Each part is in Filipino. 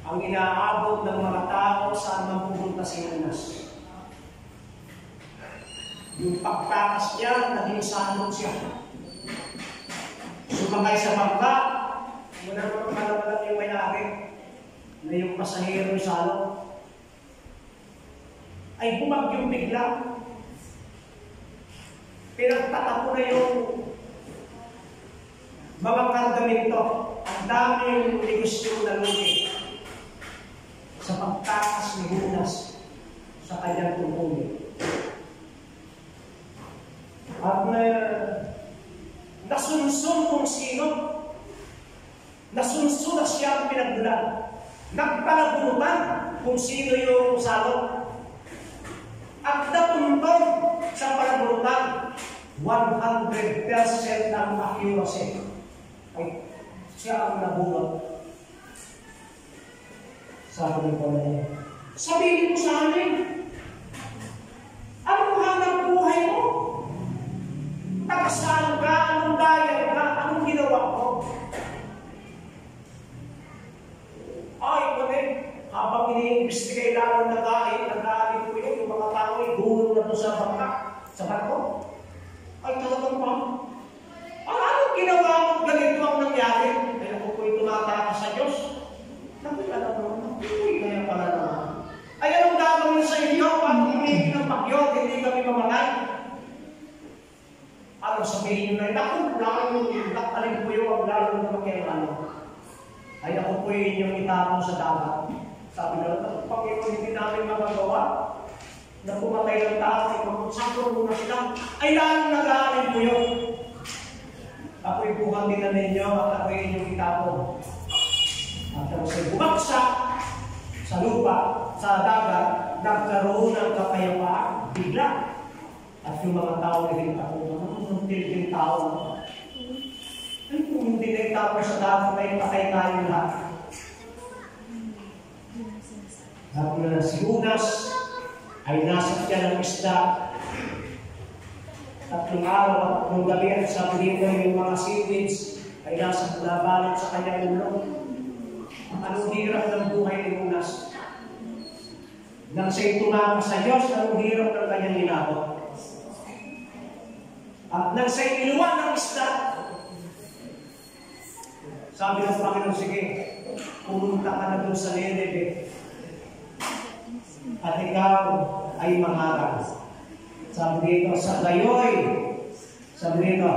ang inaabot ng mga tao saan man pumunta si Jonas. Yung pagtakas niya, naging salot siya. Sumakay sa bangka, muna naman malawalan yung may-ari na yung pasahero yung salot ay bumagyong bigla. Pinagtatapo na yung mga kargamento. Ang dami yung negosyo na lugi sa pagtakas ni Jonas sa kanyang tungkulin. At nasunsun kung sino, nasunsun na siya ang pinagdulan. Nagpalagunutan kung sino yung salot. At natuntong sa palagunutan, 100% ang accuracy. Ay, siya ang nabulot. Sabi ko na niya, sabihin mo sa amin, anong hanap buhay mo? Tagasaan ka, anong bayad ka, anong ginawa mo? Ay, kami, habang ini-investigate lalo nag-aalit ko yun, yung mga tao ay gulong na doon sa bangka, sa barko. Ay, talagang pa. Anong ginawa mo? Ganito ang nangyari. Ay, ako po'y tumataka sa Diyos. Nakikala mo, kaya pala naman. Ay, anong gagawin sa inyo? Pag umigil ng bagyo, hindi kami mamatay. Ano sabihin nyo na, naku, nakalin po yung lalo na makialano. Ay, ako po inyong itapon sa dagat. Sabi na, Panginoon, hindi namin magagawa na pumatay ng tao, magsakro muna sila. Ay, lalo nag-aalin po yun. Ako'y buhang din na ninyo at ako'y inyong itapon. At tapos bumagsak sa lupa, sa dagat, nagkaroon ng kapayapaan, bigla. At yung mga tao na hinapon, hindi tao. Ay, kung hindi na itapon sa dagat, ay patay tayo lahat. Sabi na si Jonas ay nasa siya ng isda. Tatlong araw at tatlong gabi at sabi dito yung mga seaweeds ay nasa nabalot sa kanyang ulo. Anong hirap ng buhay ni Jonas? Nang siya'y tumakas sa Diyos, anong hirap ng kanyang inabot? At nang siya'y iluwan ng isda, sabi ng Panginoon, sige, pumunta ka na doon sa Nineveh at ikaw ay mangarap. Sabi dito, sa gayoy, sabi dito,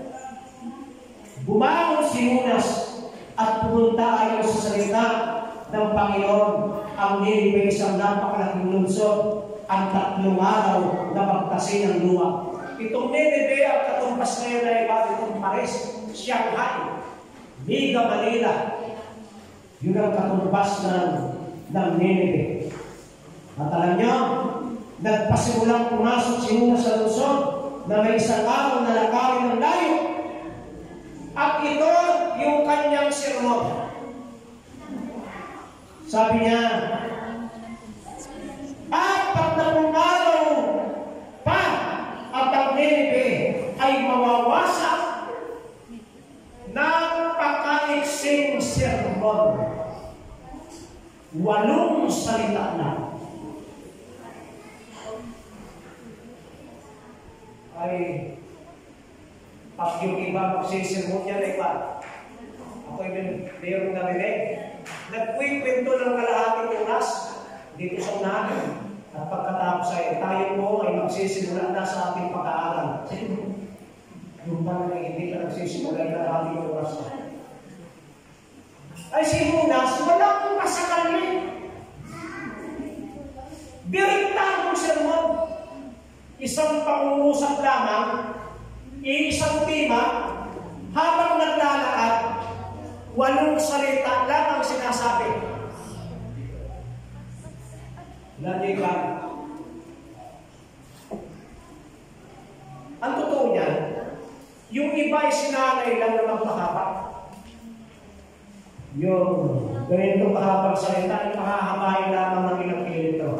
bumangon si Jonas at pumunta ayon sa salita ng Panginoon. Ang Nineveh isang napakalaking lungsod, ang 3 araw na magtasi ng luwa. Itong Nineveh ang katumbas ngayon ay itong Paris, Shanghai, Mega Manila. Yun ang katumbas ng Nineveh. At alam niyo, nagpasimulang pumasok si Jonas sa lungsod na may isang araw na lakawin ng layo. At ito yung kanyang sermon. Sabi niya, 40 araw pa at ang Nineveh ay mawawasak. Napakaiksing sermon. 8 salita na. Ay, pag yung iba magsisimon niya na iba. Ako'y mayroong narinig. Nagkwikwento ng kalahating oras dito sa unahan. At pagkatapos ay tayo po ay magsisimula na sa ating pag-aaral. Yung pala na hindi ka nagsisimula ng kalahating oras. Ay si Jonas, wala kong masakali. Direkta ang sermon. Isang pangungusap lamang, isang tema, habang naglalakad, 8 salita lang ang sinasabi. Nalikan. Ang totoo niyan, yung iba ay sinanay lang na magpahaba. Yung ganito kahabang salita, ay mahahabain lamang ng ilang kilometro.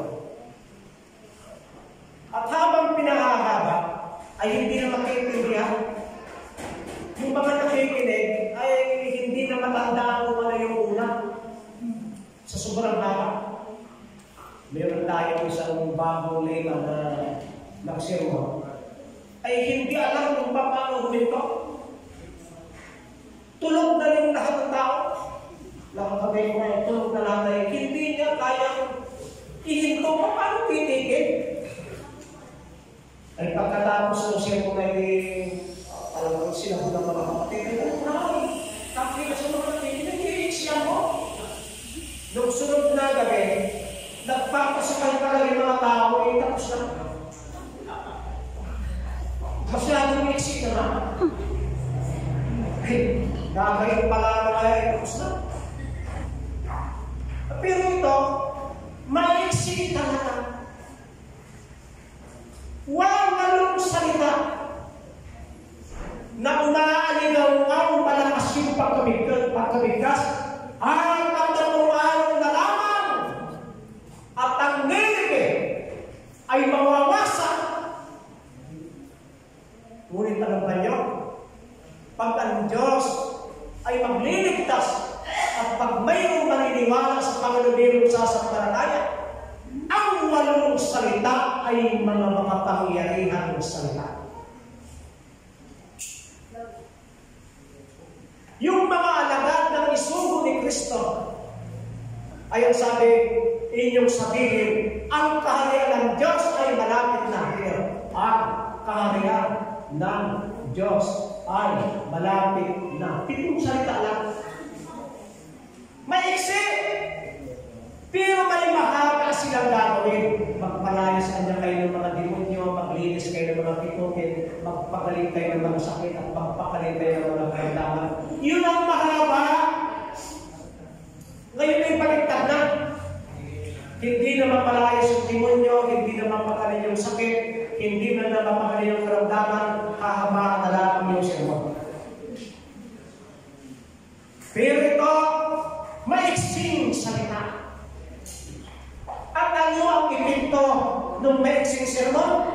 At habang pinahahaba, ay hindi na makiintindihan. Yung mga nakikinig ay hindi na matandaan kung ano yung una. Sa sermon, ay hindi alam kung paano huminto. Tulog na yung lahat ng tao. Nakakabay ko ngayon, tulog na lahat ay hindi niya kayang ihinto. Paano titigil? Ay pagkatapos ng sermon ay alam ko sila ng mga kapatid, ay kapit ka sa mga kapatid, nag-iiks yan mo. Nung sunod na gabi, nagpapasakay pa lang yung mga tao, ay tapos na. Masyadong iksik na naman. Gagawin pala na kaya tapos na. Pero ito, maiksik talaga. Walang galong salita na umaaligaw-ngaw malakas yung pagkabigkas ay pagkamuarong na lamang at ang Ninive ay mawawasak. Ngunit alam ba niyo? Pag ang Diyos ay magliligtas at pag mayroong maniniwala sa Panginoon sa sasampalataya, ang walong salita ay mga makapangyarihan ng salita. Yung mga alagad ng isugo ni Kristo ay ang sabi, inyong sabihin, ang kaharian ng Diyos ay malapit na. Ang kaharian ng Diyos ay malapit na. Pitong salita lang. Maiksi! Pero may mahaba silang gagawin. Magpalaya sa kanya kayo ng mga demonyo, maglinis kayo ng mga pitukin, magpagaling kayo ng mga sakit, at magpagaling kayo ng mga karamdaman. Yun ang mahaba. Ngayon ay baliktad na. Hindi na mapalaya sa demonyo, hindi na mapagaling yung sakit, hindi na mapagaling yung karamdaman, hahabaan na lamang yung sermon. Pero ito, maiksing salita. At ano ang epekto ng maiksing sermon?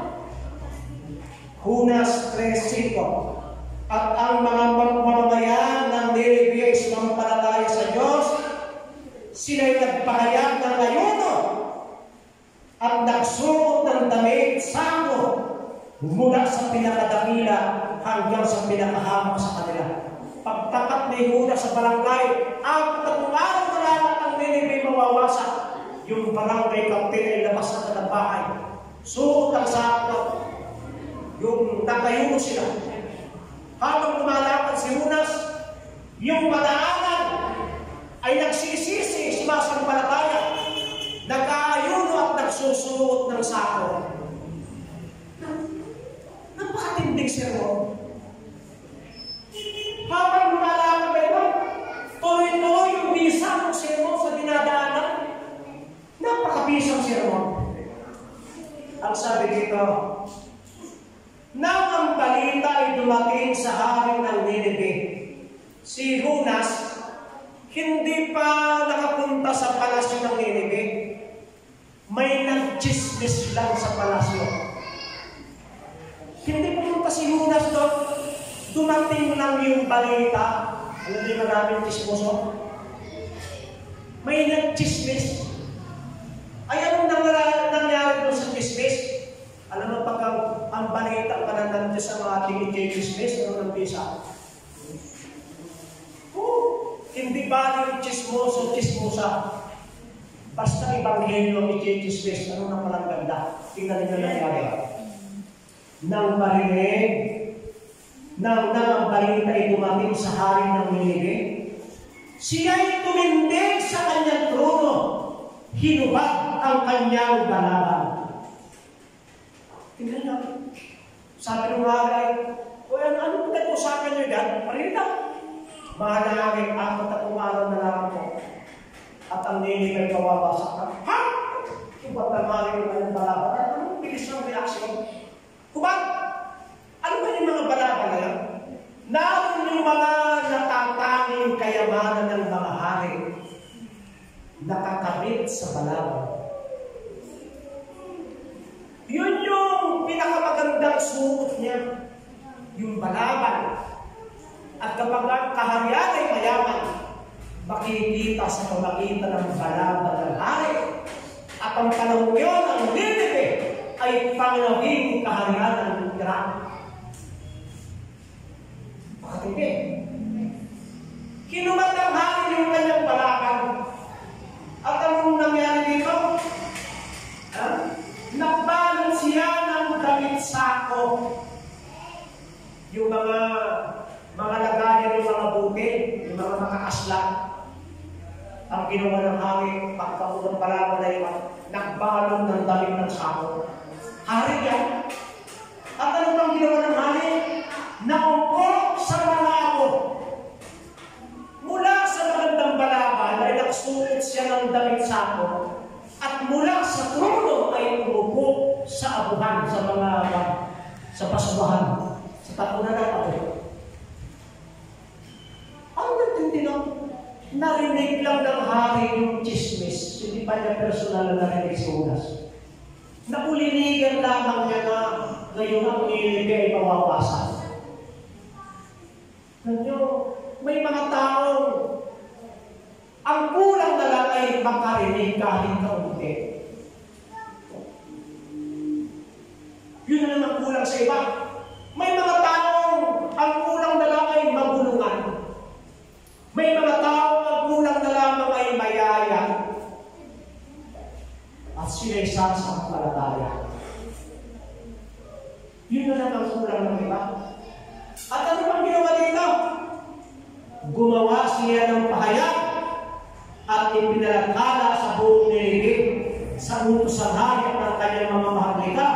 Hunas 3:5. At ang mga mamamayan ng Ninive ay sumampalataya sa Diyos, sila'y nagpahayag ng ayuno at nagsuot ng damit sako mula sa pinakadakila hanggang sa pinakahamak sa kanila. Pagtapat may hunas sa barangay, ang katapungan na lahat ang Ninive mawawasak. Yung barangay captain ay labas na ng bahay. Suot ang sako. Yung nagayuno sila. Habang lumalakad si Hunas, yung madaanan ay nagsisisi, sumasampalataya, nag-aayuno at nagsusuot ng sako. Napakatinding sermon. Habang lumalakad kayo, tuloy-tuloy yung bisang sermon sa dinadaanan. Napakabisang sermon. Ang sabi dito, nang ang balita ay dumating sa hari ng Ninive, si Hunas hindi pa nakapunta sa palasyo ng Ninive. May nagchismis lang sa palasyo. Hindi pumunta si Hunas doon. Dumating lang yung balita. Alam niyo maraming chismoso? May nagchismis. Ay, anong nangyari doon sa chismis? Alam mo, pag ang balita pa na nandiyan sa mga ating chismis, ano nang bisa? Hindi ba yung chismoso, chismosa? Basta ibanghelyo ang chismis, ano na palang ganda? Tingnan niyo nangyari. Nang marinig, nang ang balita ay dumating sa hari ng Ninive, siya'y tumindig sa kanyang trono, hinubad ang kanyang balaban. Tingnan natin. Sabi ng hari, ano pinag-usapan niyo dyan? Marita. Mahalangin ang katapumaran na lang ko. At ang Ninive ay kawawasak na. Ha? Kubad na hari ng kanyang balaban. Anong bilis ng reaksyon? Kubad? Ano ba yung mga balaban na yan? Naroon yung mga natatanging kayamanan ng mga hari nakakabit sa balaban. Yun yung pinakamagandang suot niya, yung balaban. At kapag ang kaharian ay mayaman, makikita sa pamagitan ng balaban ng hari. At ang panahon yun, ang Ninive ay panglabing kaharian ng Iran. Bakit hindi? Kinumatanghari yung kanyang balakang. At anong nangyari dito? Nagbalot siya ng damit sako. Yung mga lagayan ng mga bukid, yung mga makakaslan. Ang ginawa ng hari, pagkaunang palaban na iba, nagbalot ng damit ng sako. Hari yan. At ano bang ginawa ng hari? Naupo sa malabo. Mula sa magandang balaban ay nagsuot siya ng damit sako. At mula sa trono ay umupo sa abuhan, sa basurahan, sa tapunan ng abo. Ano nagtindi lang? Narinig lang ng hari yung chismis, hindi pa niya personal na narinig si Judas. Nakulinigan lamang niya na ngayon ang Ninive ay mawawasan. Nanyo, may mga taong ang kulang na lang ay makarinig kahit kaunti. Yun na lang ang kulang sa iba. May mga taong ang kulang na lang ay mabulungan. May mga taong ang kulang na lamang ay mayaya. At sila'y sasampalataya. Yun na lang ang kulang ng iba. At ano bang ginawa dito? Gumawa siya ng pahayag at ipinalakala sa buong Ninive sa utosang hayop ng kanyang mga maharlika.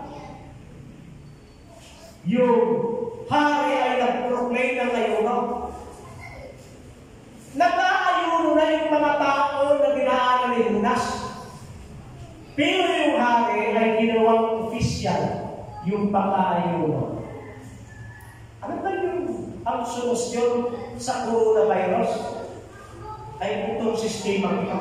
Yung hari ay nag-proclaim ng ayuno. Nag-aayuno na yung mga tao na dinaanan ni Judas. Pero yung hari ay ginawang official yung pag-aayuno. Ano ba yung ang solusyon sa coronavirus? Ay itong sistema ito.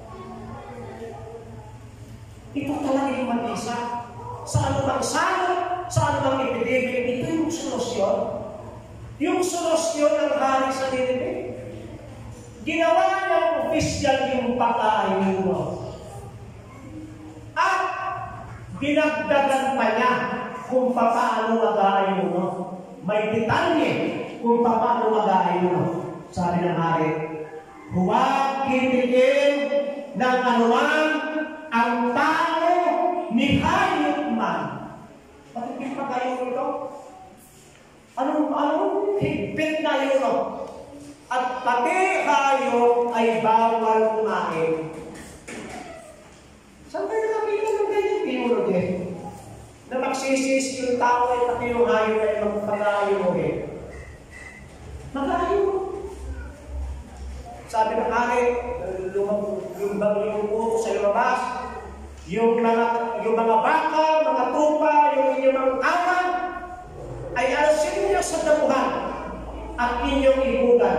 Ito talaga yung mag-isa. Sa anumang salot, sa anumang epidemik, ito yung solusyon. Yung solusyon ng hari sa Ninive. Ginawa niyang official yung pag-aayuno. At dinagdagan pa niya kung paano mag-aayuno. May detalye kung paano mag-aayuno. Sabi ng hari, huwag kitigil ng anuman ang tao ni hayop man. Bakit yung pag-ayuno ito? Anong higpit na ayuno? At pati hayop ay bawal kumain. Saan kayo nakakita ng ganyan theology? Na magsisisi yung tao ay pati yung hayop ay magpag-ayunohin. Mag-ayuno. Sabi ng hari, yung buko sa lumabas, yung mga baka, mga tupa, yung inyong mga anak, ay alasin niyo sa damuhan at inyong ibugan.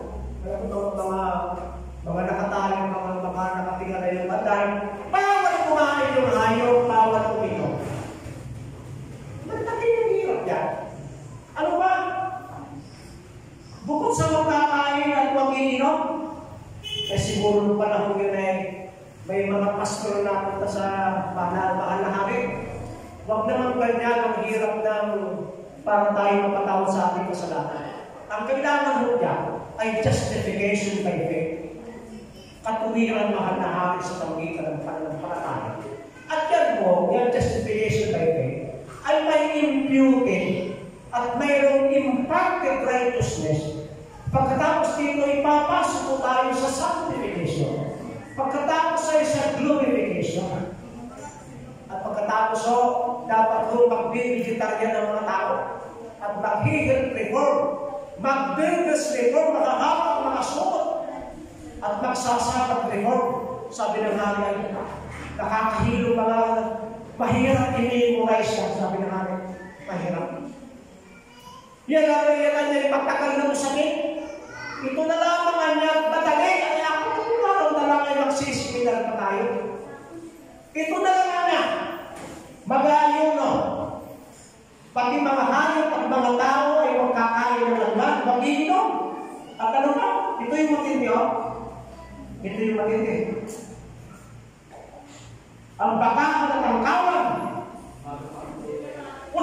Mga nakatali, mga nakatinga na yung banday, bawal kumain yung hayop, bawal uminom. Malaki yung hirap yan. Ano ba? Bukod sa magkakain at mag-iinom, eh siguro nung panahon yun may mga pastor na punta sa mahal na hari. Huwag naman ganyan ang hirap ng para tayo mapatawad sa ating kasalanan. Ang kailangan mo dyan ay justification by faith. Katuwiran mahal na hari sa pamagitan ng pananampalataya. At yan mo, yung justification by faith, ay may imputed at mayroong imparted righteousness. Pagkatapos dito, ipapasok po tayo sa sanctification. Pagkatapos ay sa glorification. At pagkatapos dapat po mag-vegetarian ng mga tao at mag-health reform, mag-business reform, makahapang mga suot at magsasapat reform. Sabi ng hari ay nakakahilo mga mahirap i-memorize siya. Sabi ng hari, mahirap. Yan niya ipagtakal na mo sakit. Ito na lamang ang niya batali. Ay ako na lang ay magsisimilar pa tayo. Ito na lang niya. Mag-ayuno. Pati mga hayop at mga tao ay magkakain ng laman, mag-iinom. At ano ba? Ito yung matindi, oh. Ito yung matindi. Ang baka at ang kawan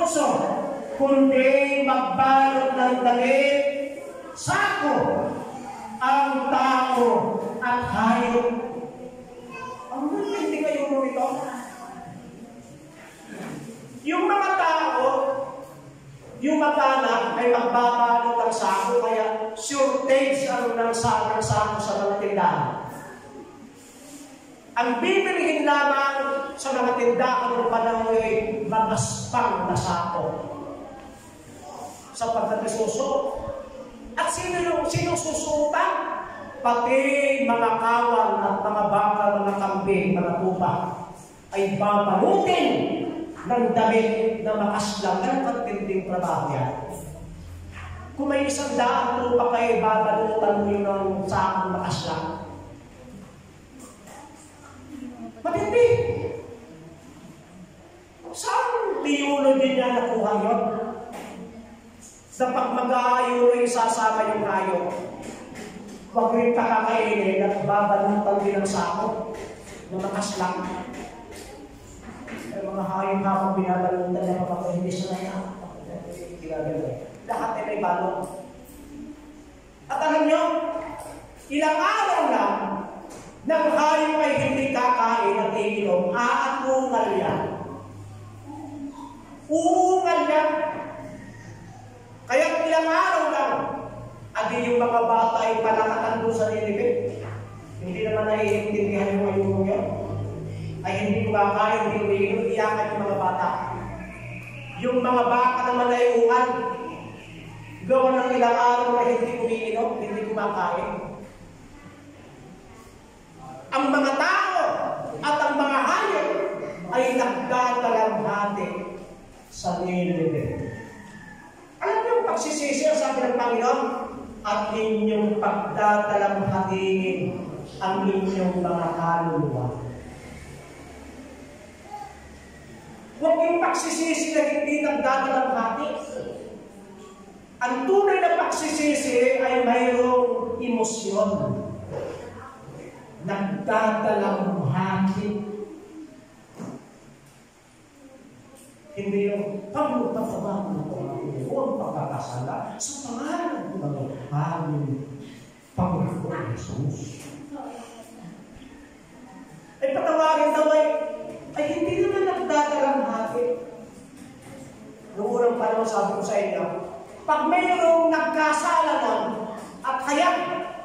8, kundi magbalot ng damit, sako, ang tao at hayop. Ang hindi kayo mo ito? Yung mga tao, yung mag-anak ay magbabalot ng sako, kaya shortage ang ng sako sa mga tindahan. Ang bibilihin lamang sa mga tindahan ng panahon ay magaspang na sako sapagkat isusuot. At sino susuotan? Pati mga kawal at mga baka, mga kambing, mga tupa ay babalutin ng damit na makaslang. Ang katinding trabaho yan. Kung may 100 tupa kayo, babalutan mo yun ng sakong makaslang. Matindi. Saan theology niya nakuha yun? Sa pag mag-aayo rin sasama yung ayo. Huwag rin kakakainin at babalutan din ang sako na makaslang. Ay mga hayop habang binabalutan na kapag hindi sila na. Lahat ay may balot. At alam nyo, ilang araw lang nang hayop ay hindi kakain at iinom, aatungal yan. Uungal yan. Kaya ilang araw lang, adi yung mga bata ay panakatan doon sa nilibig. Hindi naman naiintindihan yung ayunong yun. Ay hindi kumakain, hindi umiinom, iyakan yung mga bata. Yung mga bata naman ay ungal. Gawa ng ilang araw na hindi umiinom, hindi kumakain. Ang mga tao at ang mga hayop ay nagdadalamhati sa nilibig. Alam niyo, pagsisisi ang sabi ng Panginoon, at inyong pagdadalamhatiin ang inyong mga kaluluwa. Huwag yung pagsisisi na hindi nagdadalamhati. Ang tunay na pagsisisi ay mayroong emosyon. Nagdadalamhati. Hindi yung pagmutapabang na ito ang pagkakasala sa pangalan ng aming Panginoon Jesus. Ay patawagin daw ay hindi naman nagdadalamhati. Noong unang panahon sabi ko sa inyo, pag mayroong nagkasala lang at hayag,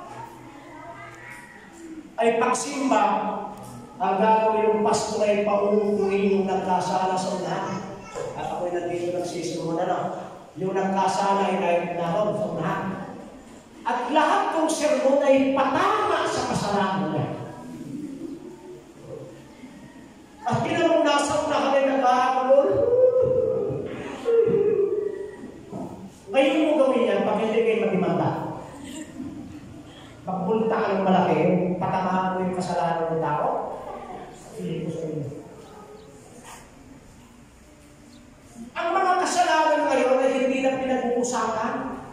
ay pagsimba, ang gagawin yung pastor ay pauupuin yung nagkasala sa unahan. At ako'y nandito nagsisimulan na. Yung nagkasala ay naroon sa unahan. At lahat ng sermon ay patama sa kasalanan niya. At kinamang nasa unahan ay nagkakaroon. Ngayon mo gawin yan pag hindi kayo magdimanda. Pagpunta ka ng malaki, patamahan mo yung kasalanan ng tao. Hindi ko sa inyo. Ang mga kasalanan ngayon ay hindi na pinag-uusapan.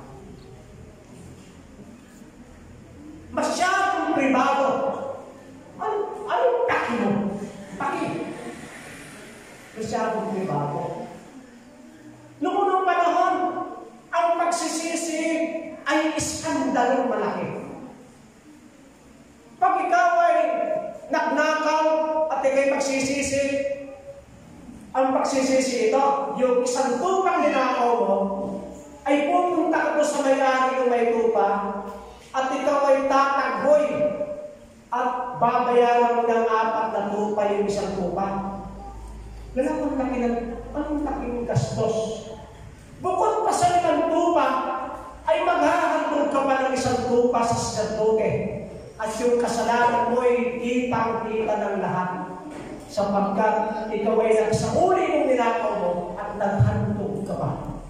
Masyadong privado. Anong paki mo? Paki. Masyadong privado. Noong unang panahon, ang pagsisisi ay iskandalong malaki. Pag ikaw ay nagnakaw at ikay pagsisisi, ang pagsisisi ito, yung isang tupang ninakaw mo, ay pupunta ka sa may-ari ng may tupa, at ikaw ay tatagboy, at babayaran mo ng 4 na tupa yung isang tupa. Anong laking gastos? Bukod pa sa 5 tupa, ay maghahandog ka pa ng isang tupa sa sacerdote. At yung kasalanan mo ay kitang-kita ng lahat. Sapagkat ikaw ay nagsauli ng ninakaw mo at naghandog ka pa.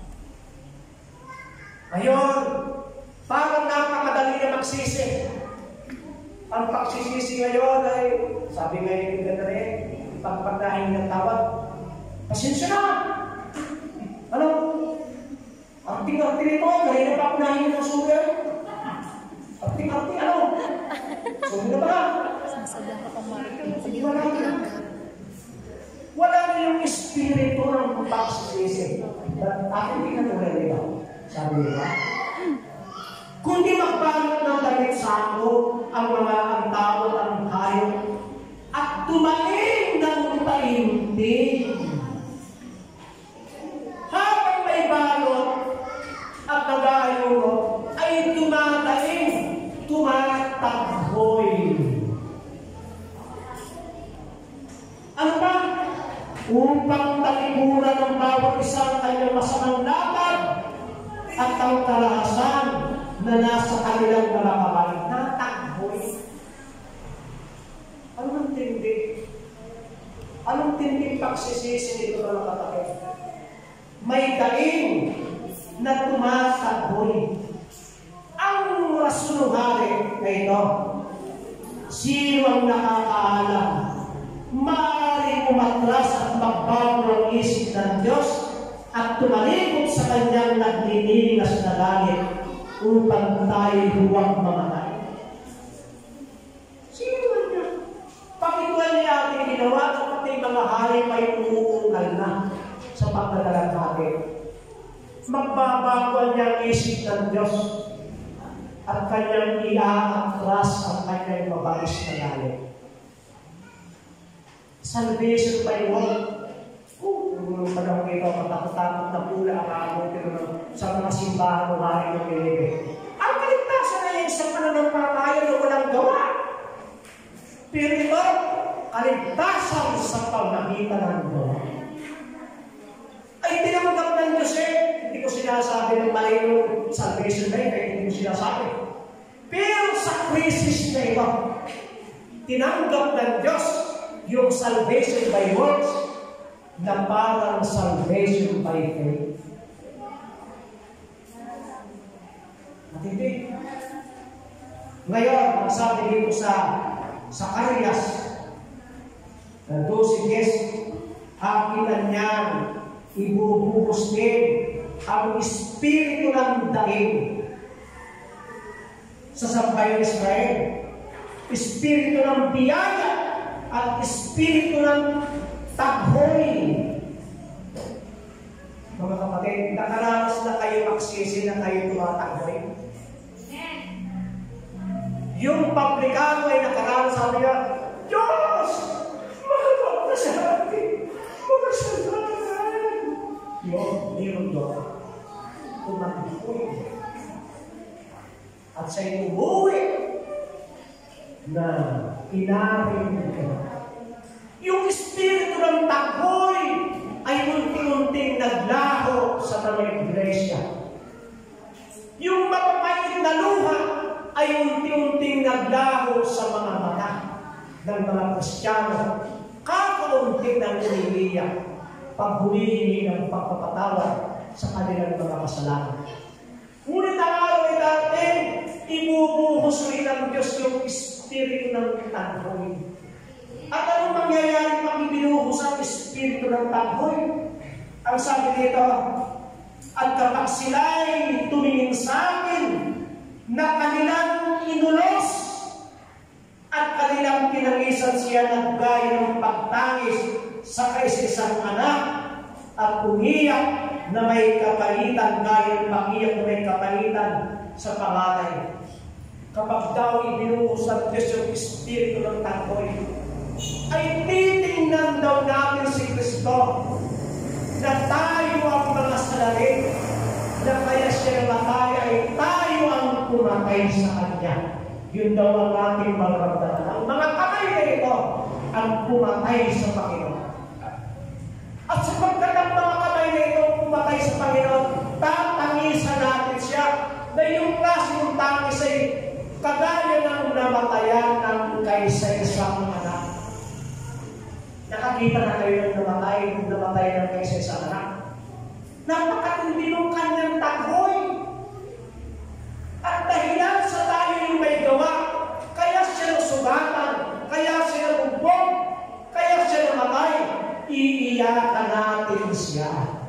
Ngayon, parang napakadali na magsisi. Ang pagsisisi ngayon ay, sabi ngayon yung ganda rin, pagpagdahin ng tawad, pasensya na! Ano? Arting-arting ito, kanina pa ako nahin ng sugar. Arting-arting, ano? Sugar na ba? Wala na yung espiritu ng pagsisisi. Aking pinatuloy nila. Sabi nila, kundi magbalot ng damit sako ang mga ang tao at ang hayop at tumaling ng taimtim. Habang may balot at nag-aayuno, ay tumataing, tumataghoy. Ano ba? Upang talikuran ng bawat isang kanyang masamang laban at ang karahasan na nasa kanilang mga kamay. Nataghoy. Anong tindi? Anong tinding pagsisisi nito mga kapatid? May daing na tumataghoy. Ang rasununghari na ito, sino ang nakakaalam? Maaaring umatras at magbago ang isip ng Diyos at tumalikod sa kanyang nagliligas na langit upang tayo huwag mamatay. Sino man niya? Pakituan niya ating ginawa at pati mga hari may umuungal na sa pagdadalang natin. Magbabago niya ang isip ng Diyos at kanyang iaatras ang kanyang mabais na langit. Salvation by what? Yung panahon ito, matakot-takot na pula ang ako, pero sa mga simbahan o hari ng Pilipe. Ang kaligtasan na yung sa pananampalataya na walang gawa. Pero ito, kaligtasan sa pagmakita ng gawa. Ay, tinanggap ng Diyos hindi ko sinasabi ng mali yung salvation na yun, hindi ko sinasabi. Pero sa crisis na ito, tinanggap ng Diyos yung salvation by works na parang salvation by faith. At hindi. Ngayon, ang sabi dito sa Zacarias, na 12:10, hakinan niyan, ibubuhos din ang espiritu ng daing sa sambayan ng Israel. Espiritu ng biyaya at espiritu ng taghoy. Mga kapatid, nakaranas na kayo magsisi na kayo tumataghoy. Yung publikano ay nakaranas, sabi niya, Diyos! Mahal na sa atin! Makasalanan! Yun, meron doon. Tumataghoy. At sa'yo umuwi na inarin ka. Yung espiritu ng taghoy ay unti-unting naglaho sa mga iglesia. Yung mapapait na luha ay unti-unting naglaho sa mga mata ng mga Kristiyano. Kakaunting nang umiiyak paghulihingi ng pagpapatawad sa kanilang mga kasalanan. Ngunit ang araw ay dating ibubuhos rin ng Diyos yung espiritu ng taghoy. At anong mangyayari pag ibinuhos ang espiritu ng taghoy? Ang sabi dito, at kapag sila'y tumingin sa akin na kanilang inulos at kanilang pinangisan siya ng gaya ng pagtangis sa kaisa-isang anak at umiyak na may kapalitan gaya ng pagiyak na may kapalitan sa panganay. Kapag daw ibinuhos ng Diyos yung espiritu ng taghoy, ay titingnan daw namin si Kristo na tayo ang mga salarin, na kaya siya namatay ay tayo ang pumatay sa Kanya. Yun daw ang ating maramdaman. Ang mga kamay na ito ang pumatay sa Panginoon. At sapagkat ang mga kamay na ito pumatay sa Panginoon, tatangisan natin siya na yung klaseng tangis ay kagaya ng namatayan ng kaisa-isang anak. Nakakita na kayo ng namatay ng kaisa-isang anak. Napakatindi ng kanyang taghoy. At dahilan sa tayo yung may gawa, kaya siya nasugatan, kaya siya nabugbog, kaya siya namatay, iiyakan natin siya.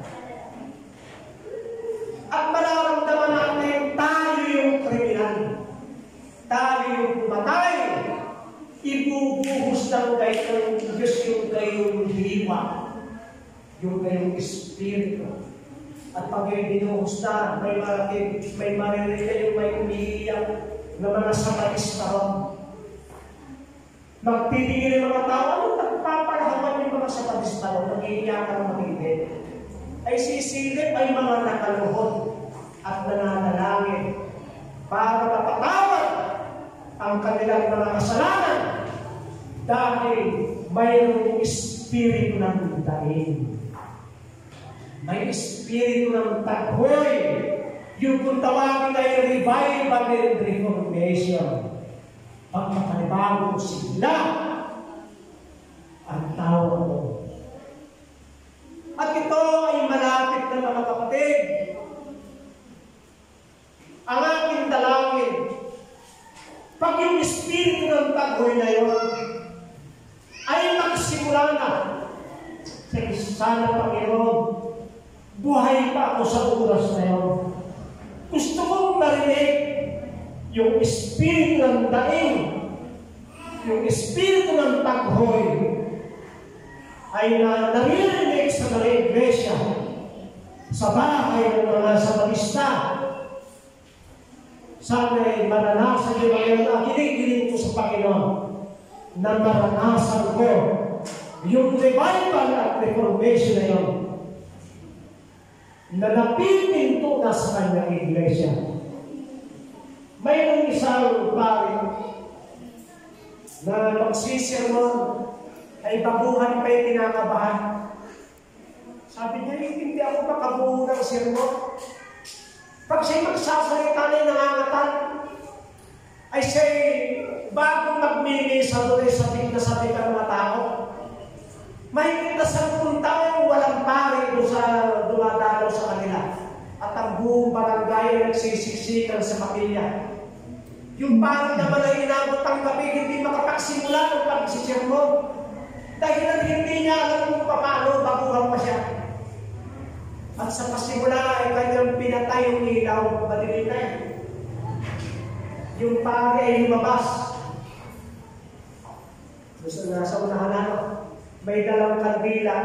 At mararamdaman natin tayo yung kriminal. Tayo yung pumatay. Ibubuhos ng gayong Diyos yung gayong hiwa, yung gayong espiritu. At pag yung dinuhusta, may maririnig kayong may umiiyak na mga sapatis pa ron. Magtitigil yung mga tao, ano nagpapalahaman yung mga sapatis pa ron, nag-iiyakan ng matindi. Ay sisilip ay mga nakaluhod at nananalangin para mapatawad ang kanilang mga kasalanan dahil mayroong espiritu ng daing. May espiritu ng taghoy. Yung kung tawagin ay revival and reformation. Pagpapanibago sila ang tawag mo. At ito ay malapit na mga kapatid. Ang aking dalangin, pag yung espiritu ng taghoy na yun ay magsimula na sa sana Panginoon, buhay pa ako sa oras na yun. Gusto kong marinig yung espiritu ng daing, yung espiritu ng taghoy ay naririnig sa mga iglesia, sa bahay ng mga sabatista. Sana ay maranasan yung mga na kinikilig ko sa Panginoon na maranasan ko yung revival at reformation na yun na napipinto na sa kanyang iglesia. Mayroong isang pare na magsisirmon ay baguhan pa yung kinakabahan. Sabi niya, hindi ako makabuo ng sirmon. Pag siya'y magsasalita na yung nangangatan, ay siya'y bagong magmimisa doon ay sabik na sabik ang mga tao. Mahigit na 10 taong walang pare doon sa dumadalo sa kanila. At ang buong barangay ay nagsisiksikan sa kapilya. Yung pare naman ay inabot ang gabi, hindi makapagsimula ng pagsisermon. Dahil hindi niya alam kung paano, baguhan pa siya. At sa pasimula ay kanyang pinatay yung ilaw, madilim na. Yung pare ay lumabas. Gusto na sa unahan na, may dalang kandila.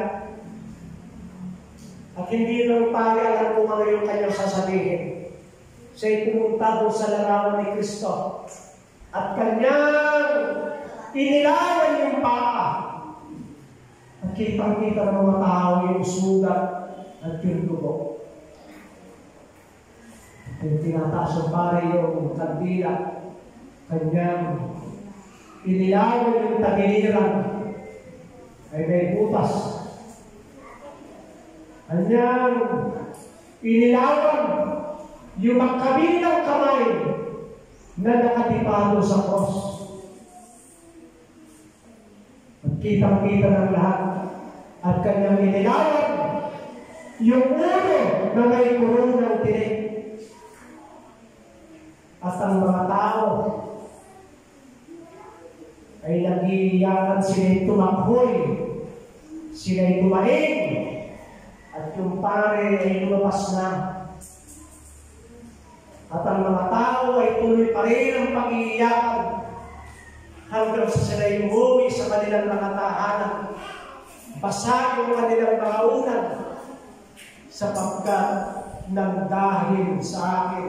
At hindi lang pare alam kung ano yung kanyang sasabihin. Siya'y pumunta doon sa larawan ni Kristo. At kanyang inilawan yung paa. At kitang-kita ng mga tao yung sugat at yung dugo. Yung tinataas ng pare yung kandila. Kanyang inilawan yung tagiliran. Ay may butas. Kanyang inilawan yung magkabilang kamay na nakatipado sa cross. At kitang-kita ng lahat. At kanyang inilawan yung ulo na may kurunang tinik. At ang mga tao ay nag-iiyakan, sila'y tumakboy, sila'y tumaing, at yung pare ay lumabas na. At ang mga tao ay tuloy pa rin ang pag-iiyakan hanggang sa sila'y umuwi sa kanilang mga tahanan. Basa yung kanilang mga unan sapagkat nang dahil sa akin,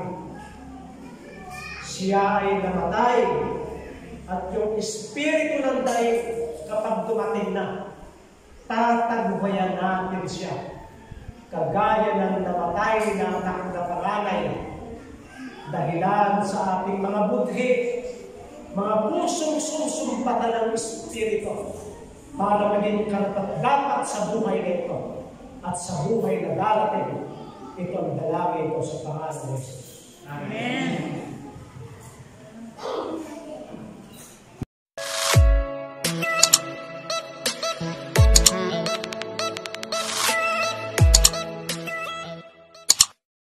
siya ay namatay. At yung espiritu ng daig, kapag dumating na, tatagbayan natin siya. Kagaya ng namatay na anak na panganay, dahilan sa ating mga budhi, mga pusong susumpatan ng espiritu, para maging karapat-dapat sa buhay nito at sa buhay na darating. Ito ang dalangin ko sa pangalan ng Jesus. Amen.